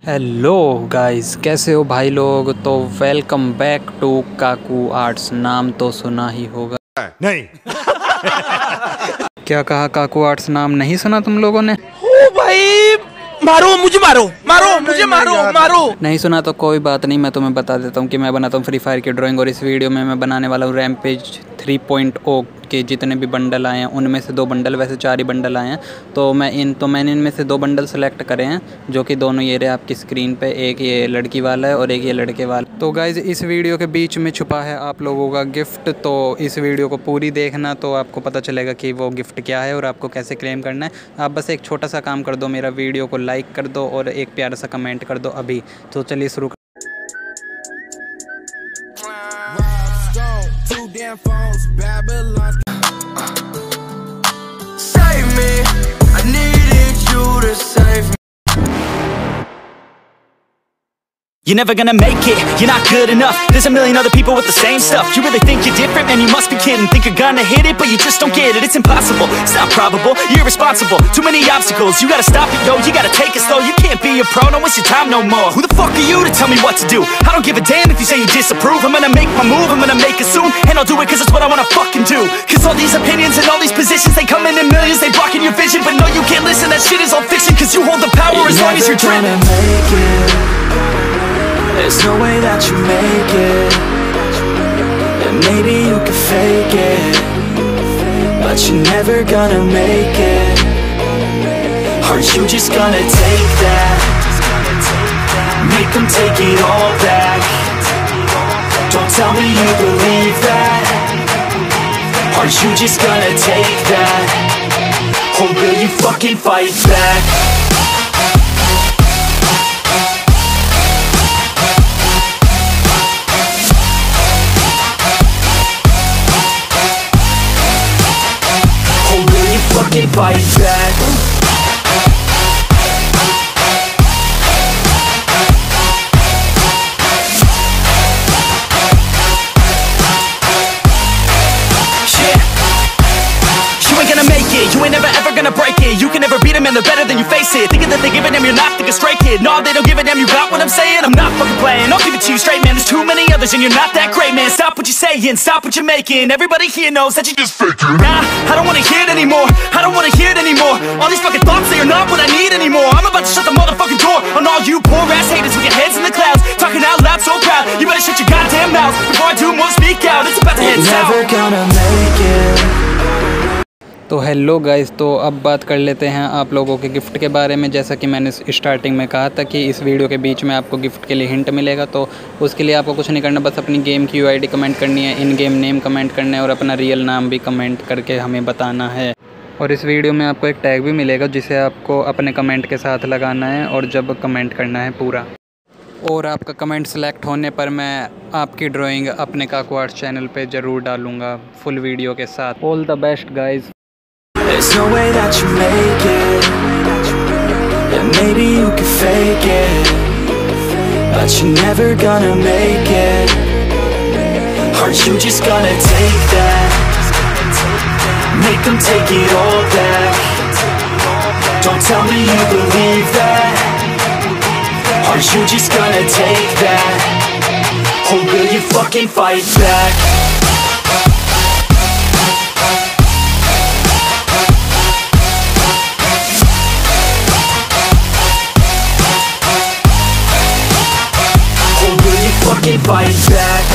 Hello guys, कैसे हो भाई लोग। तो welcome back to Kaku Arts. नाम तो सुना ही होगा। नहीं। क्या कहा? काकू आर्ट्स नाम नहीं सुना तुम लोगों ने? ओ भाई, मारो मुझे, मारो मारो मुझे, मारो मारो। नहीं सुना तो कोई बात नहीं, मैं तुम्हें बता देता हूँ कि मैं बनाता हूँ फ्री फायर की ड्राइंग। और इस वीडियो में मैं बनाने वाला हूँ रैम्पेज 3.0 के जितने भी बंडल आए हैं उनमें से 2 बंडल, वैसे 4 ही बंडल आए हैं। तो मैंने इनमें से 2 बंडल सेलेक्ट करे हैं, जो कि दोनों ये रहे आपकी स्क्रीन पे। एक ये लड़की वाला है और एक ये लड़के वाला। तो गाइज, इस वीडियो के बीच में छुपा है आप लोगों का गिफ्ट। तो इस वीडियो को पूरी देखना तो आपको पता चलेगा कि वो गिफ्ट क्या है और आपको कैसे क्लेम करना है। आप बस एक छोटा सा काम कर दो, मेरा वीडियो को लाइक कर दो और एक प्यारा सा कमेंट कर दो अभी। तो चलिए शुरू। Save me, I needed you to save me. You're never gonna make it, you're not good enough. There's a million other people with the same stuff. You really think you're different? Man, you must be kidding. Think you're gonna hit it, but you just don't get it. It's impossible, it's not probable, you're irresponsible. Too many obstacles, you gotta stop it, yo. You gotta take it slow, you can't be a pro. Don't waste your time no more. Who the fuck are you to tell me what to do? I don't give a damn if you say you disapprove. I'm gonna make my move, I'm gonna make it soon. And I'll do it cause it's what I wanna fucking do. Cause all these opinions and all these positions, they come in millions, they blocking your vision. But no, you can't listen, that shit is all fiction. Cause you hold the power as long as you're dreaming. Make it. There's no way that you make it. And maybe you can fake it, but you're never gonna make it. Are you just gonna take that? Make them take it all back. Don't tell me you believe that. Are you just gonna take that? Or will you fucking fight back? Fucking fight back. You ain't gonna make it, you ain't never ever gonna break it. You can never beat them and they're better than you, face it. Thinking that they give a damn, you're not thinking straight, kid. No, they don't give a damn, you got what I'm saying? I'm not fucking playing, I'll give it to you straight, man. There's too many others and you're not that great, man. Stop what you're saying, stop what you're making. Everybody here knows that you just faking. Nah, I don't wanna hear it anymore, I don't wanna hear it anymore. All these fucking thoughts, they are not what I need anymore. I'm about to shut the motherfucking door on all you poor ass haters with your heads in the clouds, talking out loud so proud. You better shut your goddamn mouth before I do more, speak out. It's about to head south. Never gonna make it. तो hello guys, तो अब बात कर लेते हैं आप लोगों के गिफ्ट के बारे में। जैसा कि मैंने स्टार्टिंग में कहा था कि इस वीडियो के बीच में आपको गिफ्ट के लिए हिंट मिलेगा। तो उसके लिए आपको कुछ नहीं करना, बस अपनी गेम की यूआईडी कमेंट करनी है, इन गेम नेम कमेंट करना है और अपना रियल नाम भी कमेंट करके हमें बताना है। और इस वीडियो में आपको एक टैग भी मिलेगा जिसे आपको अपने कमेंट के साथ लगाना है और जब कमेंट करना है पूरा। और आपका कमेंट सेलेक्ट होने पर मैं आपकी ड्राइंग अपने काकू आर्ट्स चैनल पे ज़रूर डालूँगा फुल वीडियो के साथ। All the best guys. There's no way that you make it, and maybe you can fake it, but you're never gonna make it. Are you just gonna take that? Make them take it all back. Don't tell me you believe that. Are you just gonna take that? Or will you fucking fight back? Fucking fight back.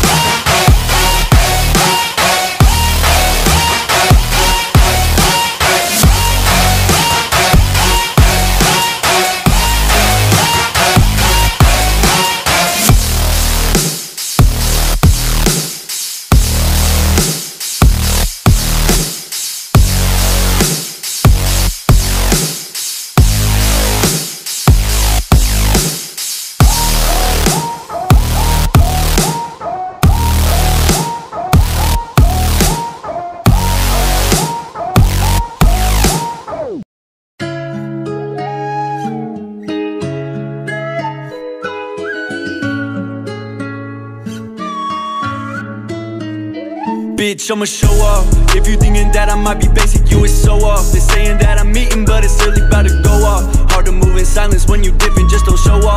Bitch, I'ma show off. If you thinking that I might be basic, you is so off. They're saying that I'm eating, but it's really about to go off. Hard to move in silence when you dipping, just don't show off.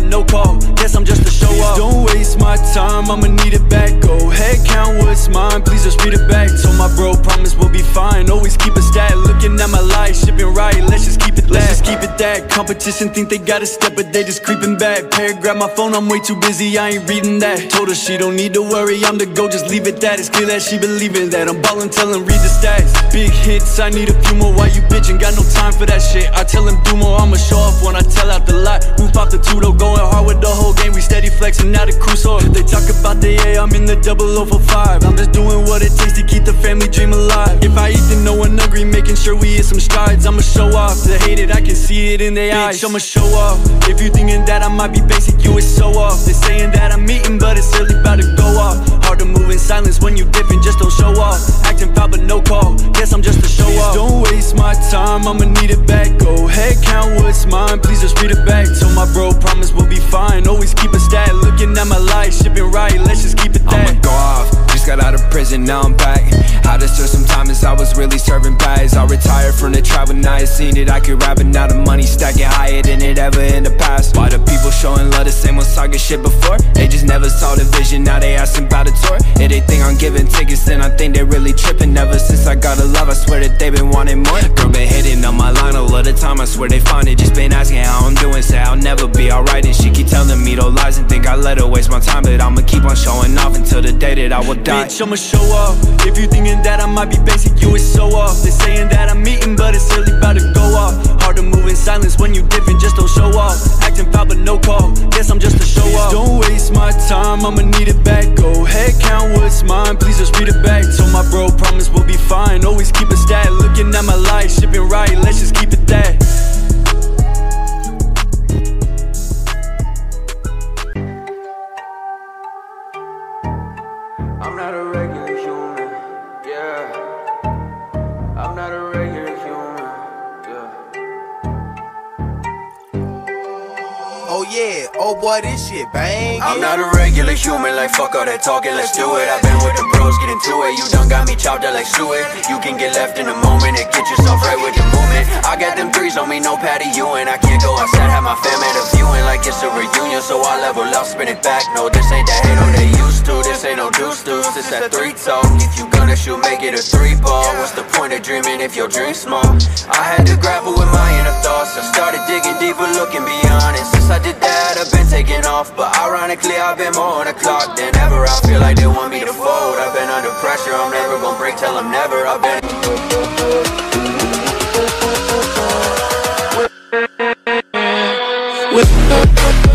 no call. Guess I'm just a show off. Don't waste my time, I'ma need it back. Go head count what's mine, please just read it back. Told my bro, promise we'll be fine. Always keep a stat, looking at my life, shipping right. Let's just keep it that. Let's just keep it that. Competition think they got a step, but they just creeping back. Grab my phone, I'm way too busy, I ain't reading that. Told her she don't need to worry, I'm the go, just leave it that. It's clear that she believing that. I'm ballin', tell him read the stats. Big hits, I need a few more. Why you bitchin'? Got no time for that shit. I tell him do more, I'ma show off when I tell out the lot. Roof off the two-door, going hard with the whole game. We steady flexing, now the crew soar. They talk about the A, I'm in the 0045. I'm just doing what it takes to keep the family dream alive. If I eat then no one agree, making sure we hit some strides. I'ma show off, the hate it, I can see it in their eyes. I'ma show off. If you thinking that I might be basic, you is so off. They saying that I'm eating, but it's really about to go off. Hard to move in silence when you dipping, just don't show off. Acting foul but no call, guess I'm just a show off. Don't waste my time, I'ma need it back. Go head count what's mine, please just read it back. Told my bro, promise we'll be fine. Always keep a stat, looking at my life, shipping right. Let's just keep it that. I'ma go off, just got out of prison, now I'm back. Had to serve some time as I was really serving bags. I retired from the tribe when I had seen it. I could rap it, now the money stacking higher than it ever in the past. Why the people showing love the same ones talking shit before? They just never saw the vision, now they asking about a tour. If they think I'm giving tickets, then I think they really tripping. Ever since I got a love, I swear that they been wanting more. Girl been hitting on my line all of the time, I swear they find it. Just been asking how I'm doing, say I'll never be alright. And she keep telling me those lies and think I let her waste my time. But I'ma keep on showing off until the day that I will die. Bitch, I'ma show off. If you thinking that I might be basic, you is so off. They saying that I'm eating, but it's really about to go off. Hard to move in silence when you dipping, just don't show off. Acting foul but no call, guess I'm just a show off. Don't waste my time, I'ma need it back. Go head count what's mine, please just read it back. Told my bro, promise we'll be fine. Always keep a stat, looking at my life, shipping right. Let's just keep it that. I'm not a regular human, yeah. I'm not a regular human, yeah. Oh yeah, oh boy, this shit bang. I'm not a regular human, like fuck all that talking, let's do it. I've been with the bros, get into it. You done got me chopped up like suet. You can get left in a moment and get yourself right with the movement. I got them threes on me, no Patty Ewing. I can't go outside, have my fam at a viewing like it's a reunion. So I level up, spin it back. No, this ain't that hate they used to. This ain't no deuce, this that three-toe. If you gonna shoot, make it a three-ball. What's the point of dreaming if your dream's small? I had to grapple with my inner thoughts. I started digging deeper, looking beyond it. Since I did that, I've been taking off. But ironically, I've been more on the clock than ever. I feel like they want me to fold. I've been under pressure, I'm never gonna break, tell them never. I've been With